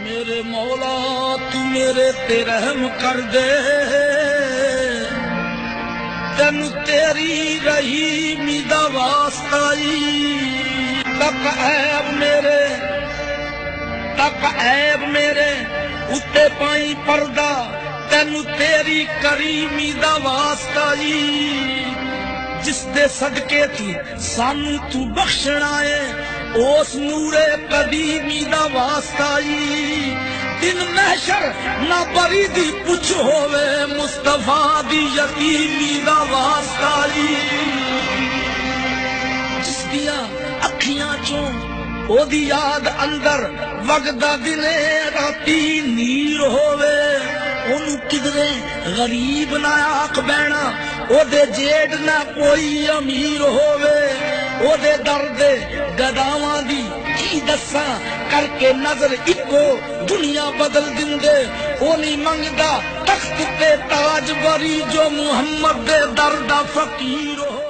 میرے مولا تو میرے تے رحم کر دے، تین تیری رحیمی دا واسطہ تک عیب میرے اتے پائی پردہ، تین تیری کریمی دا واسطہ جس دے صدقے تو سانو تو بخشنا ہے، اس نور قدیمی دا واسطہ دن محشر نہ بری دی پچھ ہوئے، مصطفیٰ دی یتیمی دا واسطہ جس دیا اکھیاں چوں او دی یاد اندر وگدا دنے راتی نیر ہوئے، اونوں کدرے غریب نہ آکھ بینا، او دے جیڑ نہ کوئی امیر ہوئے، او دے درد گداواں دی کی دساں کر کے نظر اکو دنیا بدل دندے، او نہیں منگدا تخت تے تاج بری جو محمد دے درد فقیر ہو۔